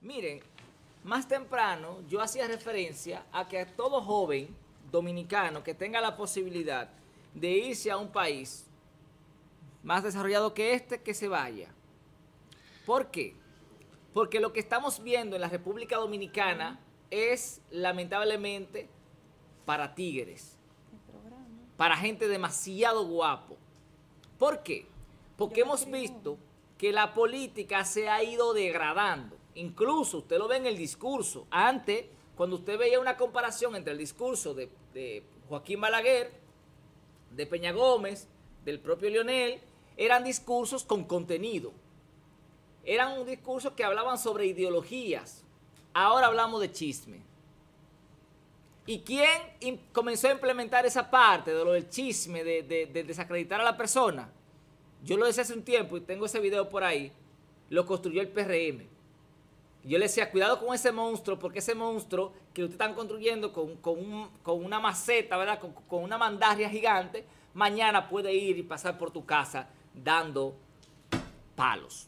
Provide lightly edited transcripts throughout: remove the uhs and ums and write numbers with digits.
Miren, más temprano yo hacía referencia a que todo joven dominicano que tenga la posibilidad de irse a un país más desarrollado que este, que se vaya. ¿Por qué? Porque lo que estamos viendo en la República Dominicana es lamentablemente para tigres, para gente demasiado guapo. ¿Por qué? Porque hemos visto que la política se ha ido degradando. Incluso usted lo ve en el discurso. Antes, cuando usted veía una comparación entre el discurso de Joaquín Balaguer, de Peña Gómez, del propio Leonel, eran discursos con contenido. Eran un discurso que hablaban sobre ideologías. Ahora hablamos de chisme. ¿Y quién comenzó a implementar esa parte de lo del chisme, de desacreditar a la persona? Yo lo decía hace un tiempo y tengo ese video por ahí. Lo construyó el PRM. Yo le decía, cuidado con ese monstruo, porque ese monstruo que ustedes están construyendo con una maceta, ¿verdad? Con una mandarria gigante, mañana puede ir y pasar por tu casa dando palos.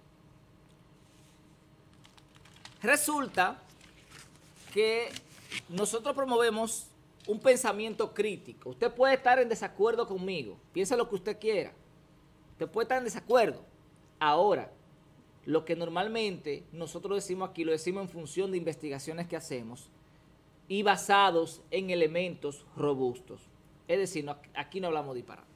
Resulta que nosotros promovemos un pensamiento crítico. Usted puede estar en desacuerdo conmigo, piense lo que usted quiera. Usted puede estar en desacuerdo. Ahora, lo que normalmente nosotros decimos aquí, lo decimos en función de investigaciones que hacemos y basados en elementos robustos. Es decir, aquí no hablamos disparate.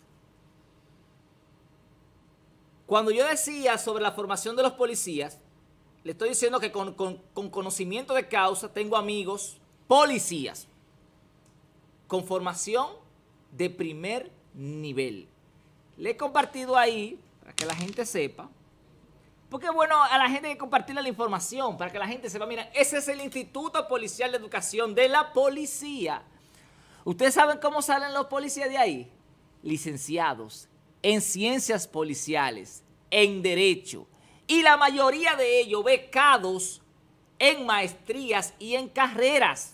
Cuando yo decía sobre la formación de los policías, le estoy diciendo que con conocimiento de causa tengo amigos policías con formación de primer nivel. Le he compartido ahí para que la gente sepa. Porque es bueno a la gente hay que compartirle la información para que la gente sepa. Mira, ese es el Instituto Policial de Educación de la Policía. ¿Ustedes saben cómo salen los policías de ahí? Licenciados en ciencias policiales, en derecho. Y la mayoría de ellos becados en maestrías y en carreras.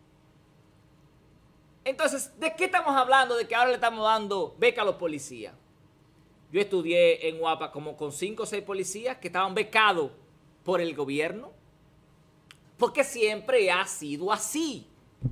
Entonces, ¿de qué estamos hablando? De que ahora le estamos dando beca a los policías. Yo estudié en UAPA como con 5 o 6 policías que estaban becados por el gobierno. Porque siempre ha sido así.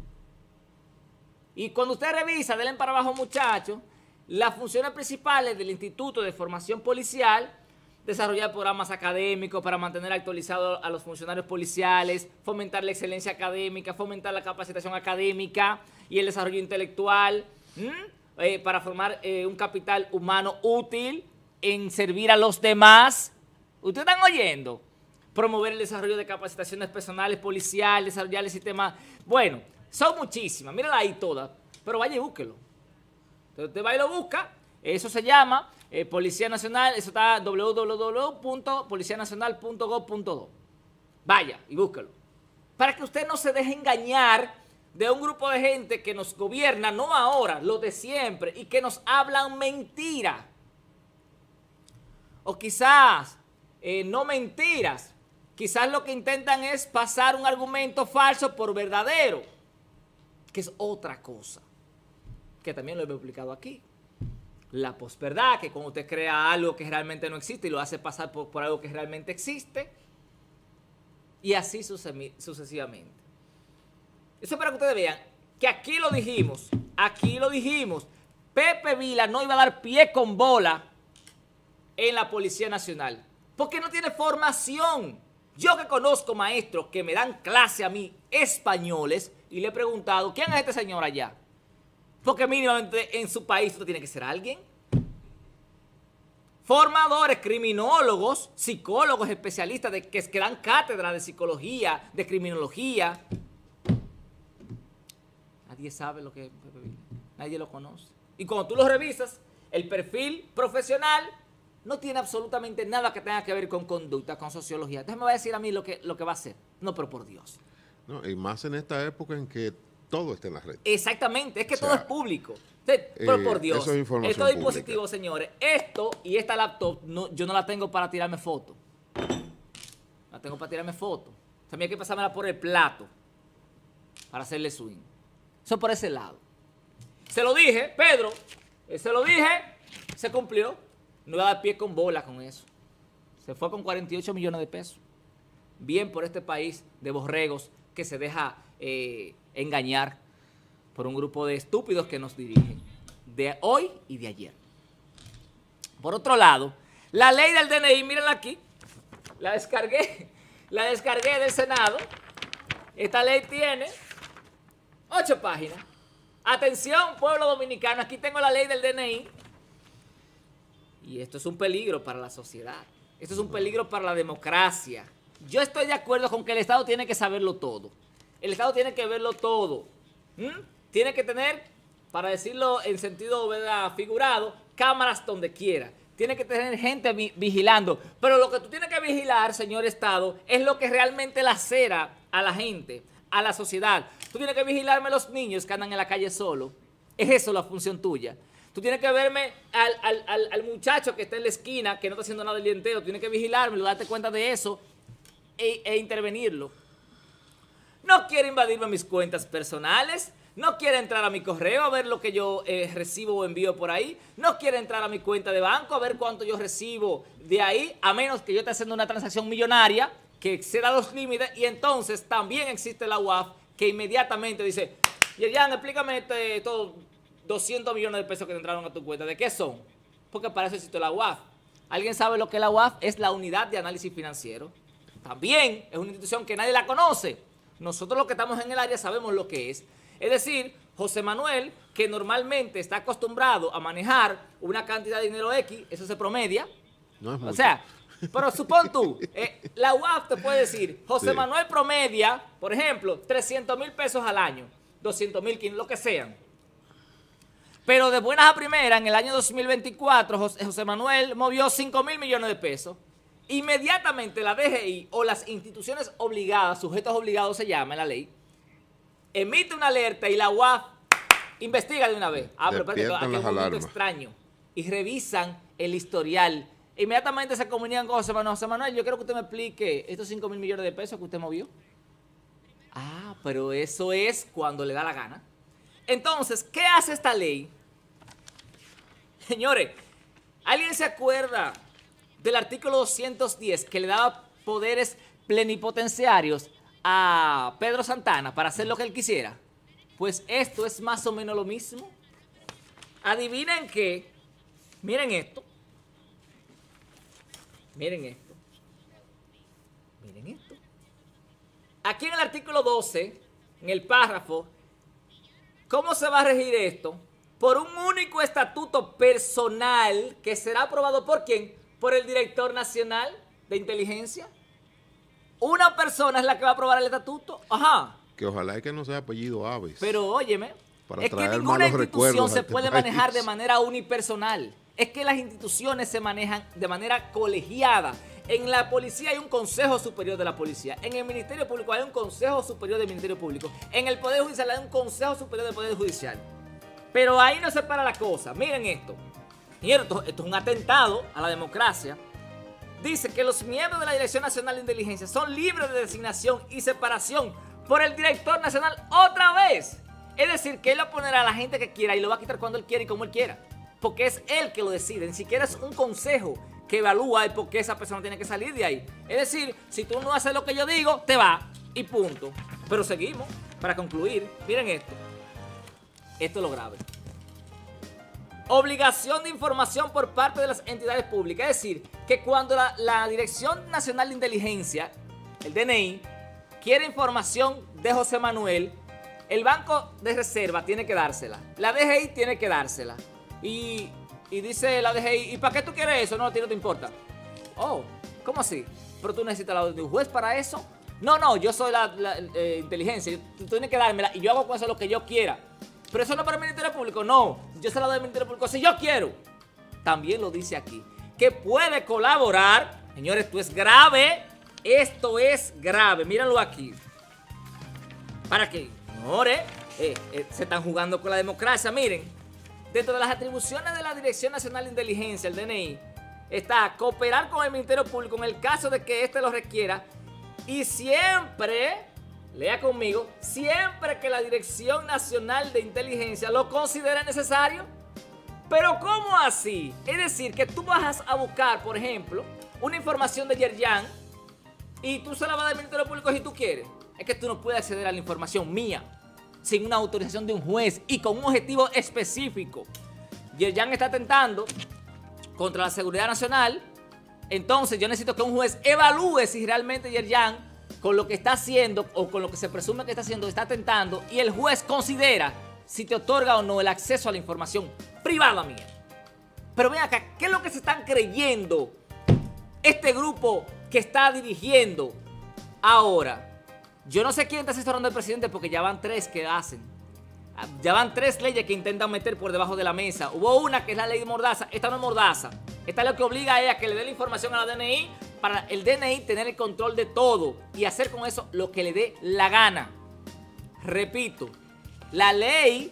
Y cuando usted revisa, denle para abajo, muchachos, las funciones principales del Instituto de Formación Policial: desarrollar programas académicos para mantener actualizados a los funcionarios policiales, fomentar la excelencia académica, fomentar la capacitación académica y el desarrollo intelectual, para formar un capital humano útil en servir a los demás. ¿Ustedes están oyendo? Promover el desarrollo de capacitaciones personales policiales, desarrollar el sistema. Bueno, son muchísimas, mírala ahí todas, pero vaya y búsquelo. Entonces usted va y lo busca, eso se llama Policía Nacional, eso está www.policianacional.gov.do. Vaya y búsquelo. Para que usted no se deje engañar de un grupo de gente que nos gobierna, no ahora, lo de siempre, y que nos hablan mentira. O quizás, no mentiras, quizás lo que intentan es pasar un argumento falso por verdadero, que es otra cosa, que también lo he explicado aquí. La posverdad, que cuando usted crea algo que realmente no existe y lo hace pasar por algo que realmente existe, y así sucesivamente. Eso es para que ustedes vean que aquí lo dijimos, Pepe Vila no iba a dar pie con bola en la Policía Nacional, porque no tiene formación. Yo que conozco maestros que me dan clase a mí, españoles, y le he preguntado, ¿quién es este señor allá? Porque mínimamente en su país usted tiene que ser alguien. Formadores, criminólogos, psicólogos, especialistas que dan cátedra de psicología, de criminología. Nadie sabe lo que es Pepe Vila. Nadie lo conoce. Y cuando tú lo revisas, el perfil profesional no tiene absolutamente nada que tenga que ver con conducta, con sociología. Entonces me va a decir a mí lo que va a hacer. No, pero por Dios. No, y más en esta época en que todo está en la red. Exactamente, es que todo es público. Pero por Dios, eso es información estos dispositivos, pública. señores, esto y esta laptop, yo no la tengo para tirarme fotos. La tengo para tirarme fotos. También hay que pasármela por el plato para hacerle swing. Eso por ese lado. Se lo dije, Pedro, se lo dije, se cumplió. No iba a dar pie con bola con eso. Se fue con 48 millones de pesos. Bien por este país de borregos que se deja engañar por un grupo de estúpidos que nos dirigen de hoy y de ayer. Por otro lado, la ley del DNI, mírenla aquí, la descargué del Senado. Esta ley tiene 8 páginas. Atención, pueblo dominicano, aquí tengo la ley del DNI. Y esto es un peligro para la sociedad. Esto es un peligro para la democracia. Yo estoy de acuerdo con que el Estado tiene que saberlo todo. El Estado tiene que verlo todo. Tiene que tener, para decirlo en sentido, ¿verdad?, figurado, cámaras donde quiera. Tiene que tener gente vigilando. Pero lo que tú tienes que vigilar, señor Estado, es lo que realmente lacera a la gente, a la sociedad. Tú tienes que vigilarme a los niños que andan en la calle solo. Es eso la función tuya. Tú tienes que verme al muchacho que está en la esquina, que no está haciendo nada el día entero. Tú tienes que vigilármelo, darte cuenta de eso e intervenirlo. No quiere invadirme mis cuentas personales. No quiere entrar a mi correo a ver lo que yo recibo o envío por ahí. No quiere entrar a mi cuenta de banco a ver cuánto yo recibo de ahí, a menos que yo esté haciendo una transacción millonaria que exceda los límites. Y entonces también existe la UAF que inmediatamente dice: Yerjan, explícame todos 200 millones de pesos que te entraron a tu cuenta. ¿De qué son? Porque para eso existe la UAF. ¿Alguien sabe lo que es la UAF? Es la Unidad de Análisis Financiero. También es una institución que nadie la conoce. Nosotros los que estamos en el área sabemos lo que es. Es decir, José Manuel, que normalmente está acostumbrado a manejar una cantidad de dinero X, eso se promedia. No es mucho. O sea, pero supón tú, la UAF te puede decir, José Manuel promedia, por ejemplo, 300,000 pesos al año, 200,000, lo que sean. Pero de buenas a primeras, en el año 2024, José Manuel movió 5,000 millones de pesos. Inmediatamente la DGI o las instituciones obligadas, sujetos obligados se llama en la ley, emite una alerta y la UAF investiga de una vez. Pero espérate, aquí hay un momento extraño. Y revisan el historial. Inmediatamente se comunican con José Manuel. José Manuel, yo quiero que usted me explique estos 5,000 millones de pesos que usted movió. Pero eso es cuando le da la gana. Entonces, ¿qué hace esta ley? Señores, ¿alguien se acuerda del artículo 210 que le daba poderes plenipotenciarios a Pedro Santana para hacer lo que él quisiera? Pues esto es más o menos lo mismo. Adivinen qué. Miren esto. Miren esto. Miren esto. Aquí en el artículo 12, en el párrafo, ¿cómo se va a regir esto? Por un único estatuto personal que será aprobado ¿por quién? Por el director nacional de inteligencia. Una persona es la que va a aprobar el estatuto. Ajá. Que ojalá es que no sea apellido Aves. Pero óyeme, es que ninguna institución se puede manejar de manera unipersonal. Es que las instituciones se manejan de manera colegiada. En la policía hay un Consejo Superior de la Policía. En el Ministerio Público hay un Consejo Superior del Ministerio Público. En el Poder Judicial hay un Consejo Superior del Poder Judicial. Pero ahí no se para la cosa. Miren esto. Esto es un atentado a la democracia. Dice que los miembros de la Dirección Nacional de Inteligencia son libres de designación y separación por el director nacional otra vez. Es decir, que él va a poner a la gente que quiera y lo va a quitar cuando él quiera y como él quiera. Porque es él que lo decide. Ni siquiera es un consejo que evalúa el por qué esa persona tiene que salir de ahí. Es decir, si tú no haces lo que yo digo, te va y punto. Pero seguimos. Para concluir, miren esto. Esto es lo grave. Obligación de información por parte de las entidades públicas. Es decir, que cuando la Dirección Nacional de Inteligencia, el DNI, quiere información de José Manuel, el Banco de Reserva tiene que dársela. La DGI tiene que dársela. Y dice la DGI, ¿y para qué tú quieres eso? No, a ti no te importa. Oh, ¿cómo así? ¿Pero tú necesitas la orden de un juez para eso? No, yo soy la inteligencia. Tú tienes que dármela y yo hago con eso lo que yo quiera. Pero eso no es para el Ministerio Público. No, yo se la doy al Ministerio Público si yo quiero. También lo dice aquí. Que puede colaborar. Señores, esto es grave. Esto es grave. Mírenlo aquí. ¿Para qué? Señores, se están jugando con la democracia. Miren, dentro de las atribuciones de la Dirección Nacional de Inteligencia, el DNI, está cooperar con el Ministerio Público en el caso de que éste lo requiera. Y siempre, lea conmigo, siempre que la Dirección Nacional de Inteligencia lo considere necesario. Pero ¿cómo así? Es decir, que tú vas a buscar, por ejemplo, una información de Yerjan y tú se la vas a dar al Ministerio Público si tú quieres. Es que tú no puedes acceder a la información mía sin una autorización de un juez y con un objetivo específico. Yerjan está atentando contra la seguridad nacional. Entonces yo necesito que un juez evalúe si realmente Yerjan, con lo que está haciendo o con lo que se presume que está haciendo, está atentando, y el juez considera si te otorga o no el acceso a la información privada mía. Pero ven acá, ¿qué es lo que se están creyendo este grupo que está dirigiendo ahora? Yo no sé quién está asesorando al presidente porque ya van 3 que hacen. Ya van 3 leyes que intentan meter por debajo de la mesa. Hubo una que es la ley de Mordaza. Esta no es Mordaza. Esta es lo que obliga a ella a que le dé la información a la DNI para el DNI tener el control de todo y hacer con eso lo que le dé la gana. Repito, la ley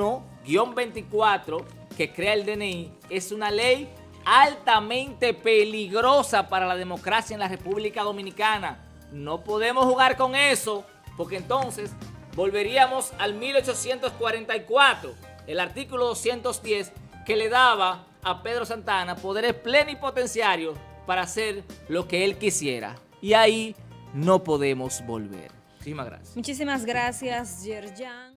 1-24 que crea el DNI es una ley altamente peligrosa para la democracia en la República Dominicana. No podemos jugar con eso, porque entonces volveríamos al 1844, el artículo 210, que le daba a Pedro Santa Anna poderes plenipotenciarios para hacer lo que él quisiera. Y ahí no podemos volver. Muchísimas gracias. Muchísimas gracias, Yerjan.